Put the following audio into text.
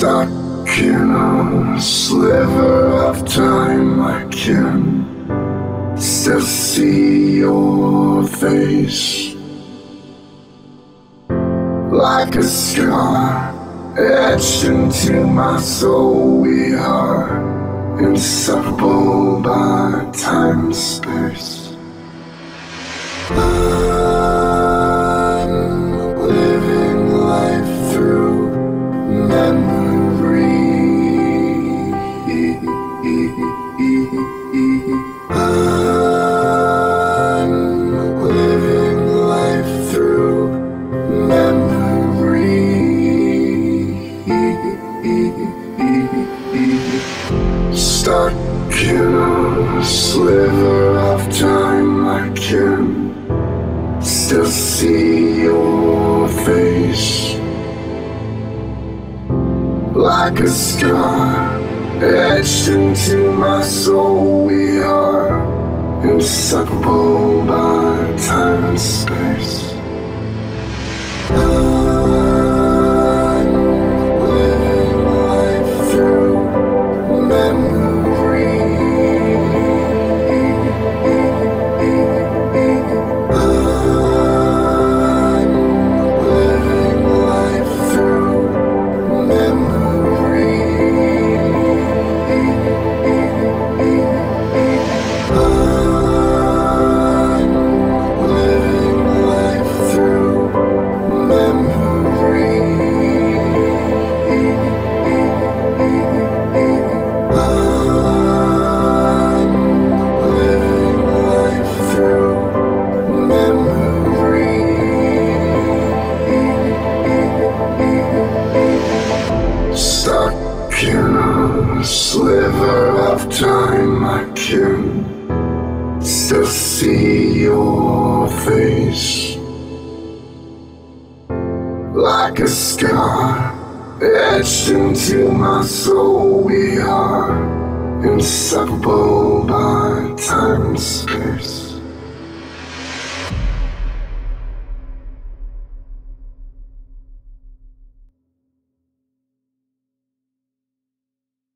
Stuck in a sliver of time, I can still see your face, like a scar etched into my soul. We are inseparable by time and space. I'm living life through memory. I'm living life through memory. Stuck in a sliver of time, I can still see your face, like a scar etched into my soul. We are inseparable by time and space. I'm living life through memory. I'm living life through memory. I'm living life through memory. I'm living life through memory. Stuck in a sliver of time, I can still see your face, like a scar etched into my soul. We are inseparable by time and space.